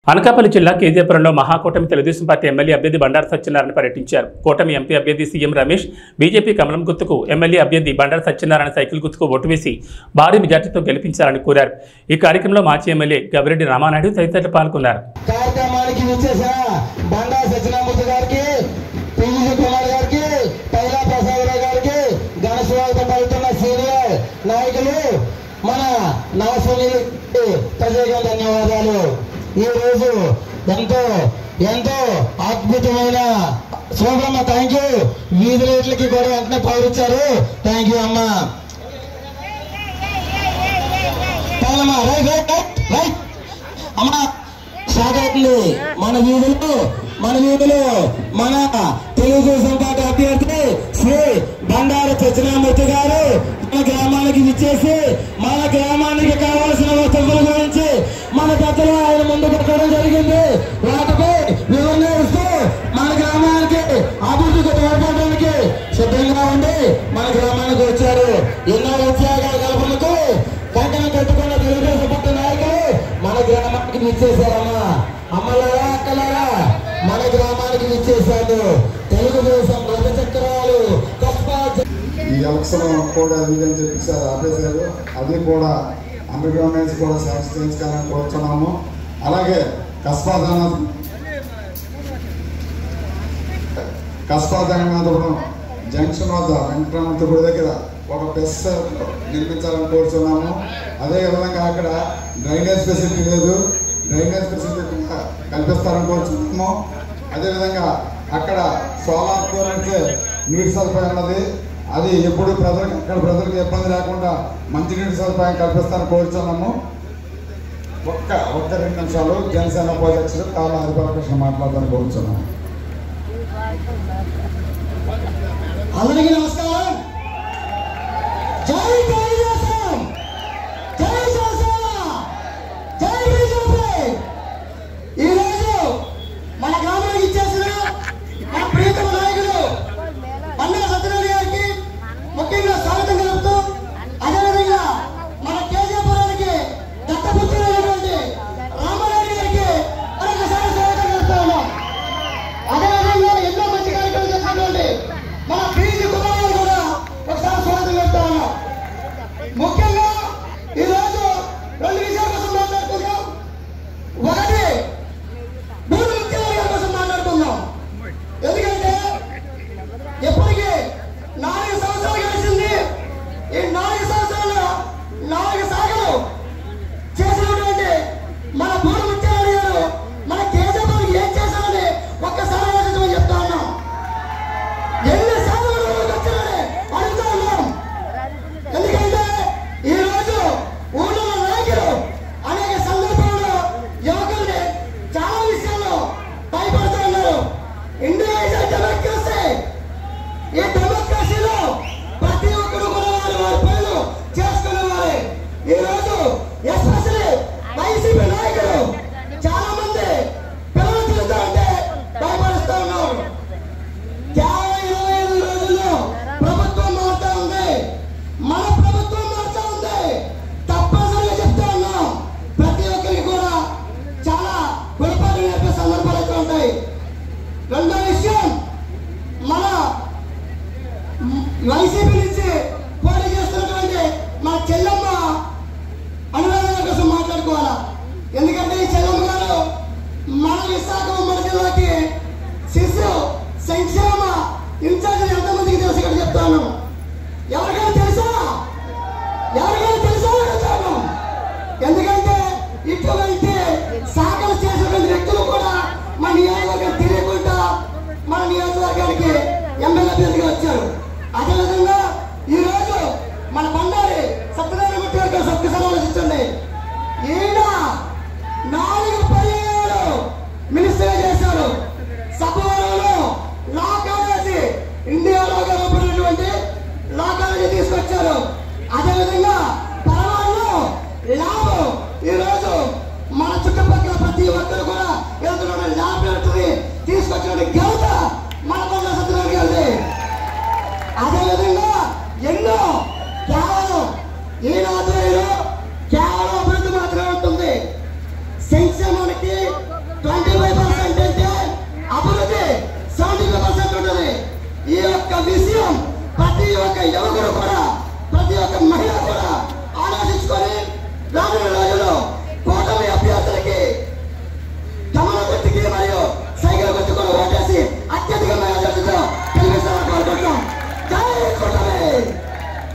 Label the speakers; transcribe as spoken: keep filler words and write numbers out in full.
Speaker 1: అనకాపల్లి జిల్లా కేజీపురంలో మహాకూటమి Telugu Desam party MLA అభ్యర్థి బండారు సత్యనారాయణ పర్యటించారు. కూటమి ఎంపీ అభ్యర్థి సీఎం రమేష్, బీజేపీ కమలం గుర్తుకు ఎమ్మెల్యే అభ్యర్థి బండారు సత్యనారాయణ సైకిల్ గుర్తుకు ఓటు వేసి భారీ మెజార్టీతో గెలిపించాలని కోరారు. ఈ కార్యక్రమంలో మాజీ ఎమ్మెల్యే గవిరెడ్డి రామానాయుడు తదితరులు పాల్గొన్నారు.
Speaker 2: మన నవసుని ప్రజలకు ధన్యవాదాలు. ఈ రోజు ఎంతో ఎంతో అద్భుతమైన శోభమ్మ, థ్యాంక్ యూ. వీధి రేట్లకి కూడా వెంటనే పౌరిచ్చారు, థ్యాంక్ యూ అమ్మ. అమ్మ సాగుతుంది మన వీధులు మన వీధులు మన తెలుగుదేశం పార్టీ అభ్యర్థి శ్రీ బండారు సత్యనారాయణ గారు మన గ్రామానికి విచ్చేసి మన గ్రామానికి కావాల్సిన వస్తువుల గురించి మన పెద్దలు ఆయన ముందు పెట్టడం జరిగింది. వాటిపై వివరణ ఇస్తూ మన గ్రామానికి అభివృద్ధికి తోడ్పడడానికి సిద్ధంగా ఉండి మన గ్రామానికి వచ్చారు. ఎన్నో ఉద్యోగాల కల్పనకు కంకణ కట్టుకున్న తెలుగుదేశం పార్టీ నాయకులు మన గ్రామానికి విచ్చేశారమ్మా. అమ్మలారా అక్కలారా మన గ్రామానికి విచ్చేశారు. తెలుగుదేశం రథ చక్రాలు
Speaker 3: ఈ ఎలక్షన్ కూడా ఇదని చెప్పి సార్ ఆపేశారు. అది కూడా అండర్ గ్రౌండ్ నుంచి కూడా శాంక్షన్ చేయించుకోవాలని కోరుతున్నాము. అలాగే కస్పాదనాథ్ కస్పాదనాథపురం జంక్షన్ వద్ద వెంకటరామూర్తి గుడి దగ్గర ఒక బెస్ నిర్మించాలని కోరుతున్నాము. అదేవిధంగా అక్కడ డ్రైనేజ్ ఫెసిలిటీ లేదు, డ్రైనేజ్ ఫెసిలిటీ కల్పిస్తారని కోరుతున్నాము. అదేవిధంగా అక్కడ సోలార్ నుంచి నీటి సదుపాయం ఉన్నది, అది ఎప్పుడు ప్రజలకు అక్కడ ప్రజలకు ఇబ్బంది లేకుండా మంచినీటి సదుపాయం కల్పిస్తారని కోరుతున్నాము. ఒక్క ఒక్క రెండు నిమిషాలు జనసేన ఉపాధ్యక్షుడు కాళ్ళ హరిబాలకృష్ణ మాట్లాడతారని కోరుతున్నాము.
Speaker 2: అందరికీ నమస్కారం. జై తెలుగుదేశం, జై జనసేన, జై బీజేపీ. ఈరోజు మన గ్రామానికి ఇచ్చేసిన మన ప్రియతమ నాయకుడు బండారు సత్యనారాయణ గారికి ముఖ్యంగా స్వాగతం తెలుపుతూ, అదేవిధంగా మన కేజీపురానికి దత్తపుత్రులైనటువంటి రామానాయుడు గారికి మరొకసారి స్వాగతం తెలుపుతా ఉన్నాం. అదేవిధంగా ఎన్నో మంచి కార్యక్రమాలు చేసినటువంటి మన పీజీ కుమార్ కూడా ఒకసారి స్వాగతం చెప్తా ఉన్నాం. ముఖ్యంగా ఈరోజు రెండు విషయాల కోసం మాట్లాడుతున్నాం. ఒకటి భూమి ముఖ్యమంత్రి కోసం మాట్లాడుతున్నాం. ఎందుకంటే ఎప్పటికీ నాలుగు సంవత్సరాలు గడిచింది. ఈ నాలుగు సంవత్సరాలు నాలుగు సాగలు చేసినటువంటి మన భూమి ముఖ్యమంత్రి గారు మన కేజీపీకి ఏం చేశారని ఒక్కసారి ఆలోచించమని చెప్తా ఉన్నాం. ఎన్ని సార్లు వచ్చారని అడుగుతా ఉన్నాం. ఎందుకంటే ఈ రోజు ఊళ్ళో నాయకులు అనేక సందర్భాల్లో యువకుల్ని చాలా విషయాల్లో భయపడుతూ ఉన్నారు. India is a democracy. ఈ డెమోక్రసీలో ప్రతి ఒక్కరు కూడా వారి వారి పనులు చేసుకునేవారే. ఈ రోజు ఎస్పెషల్లీ వైసీపీ నాయకులు చాలా మంది పిల్లలు చూస్తూ ఉంటే భయపడుతూ ఉన్నారు. కేవలం ఇరవై ఐదు రోజుల్లో ప్రభుత్వం మారుతా ఉంది, మన ప్రభుత్వం మారుతా ఉంది. తప్పనిసరిగా చెప్తా ఉన్నాం, ప్రతి ఒక్కరికి కూడా చాలా పొరపాటు నేర్పే సందర్భాలు అయితే ఉంటాయి. రెండో విషయం, మన వైసీపీ నుంచి పోటీ చేస్తున్నటువంటి మన చెల్లమ్మ అనురాధ కోసం మాట్లాడుకోవాలా. ఎందుకంటే ఈ చెల్లమ్మ గారు మన విశాఖ ఉమ్మడి జిల్లాకి శిశు సంక్షేమ ఇన్ఛార్జ్ ఎంతమందికి తెలుసు ఇక్కడ చెప్తాను. ఎవరికైనా తెలుసా? ఎవరికైనా తెలుసా అడుగుతాను. ఎందుకంటే ఇటువంటి శాఖలు చేసినటువంటి వ్యక్తులు కూడా మన నియోజకవర్గం తెలియకుండా మన నియోజకవర్గానికి ఎమ్మెల్యే అభ్యర్థిగా వచ్చారు. అదేవిధంగా ఈ రోజు మన బండారి సత్యనారాయణ మూర్తి గారికి ఒక్కసారి ఆలోచించండి. ఈయన నాలుగు పర్యాయాలు మినిస్టర్ చేశారు. సభవరంలో లా కాలేజీ ఇండియాలో గర్వపడినటువంటి లా కాలేజీ తీసుకొచ్చారు. అదేవిధంగా పరవాళ్ళు ల్యాబ్ ఈ రోజు మన చుట్టుపక్కల ప్రతి ఒక్కరు కూడా వెళ్తున్న ల్యాబ్ తీసుకొచ్చిన ఘనత మన బండారు సత్యనారాయణ గారిది. అదేవిధంగా ఎన్నో కేవలం ఈనాడు కేవలం అభివృద్ధి మాత్రమే ఉంటుంది. సంక్షేమానికి ట్వంటీ ఫైవ్ పర్సెంట్ అంటే అభివృద్ధి సెవెంటీ ఫైవ్ పర్సెంట్ ఉంటుంది. ఈ యొక్క విషయం ప్రతి ఒక్క యువకుడు కూడా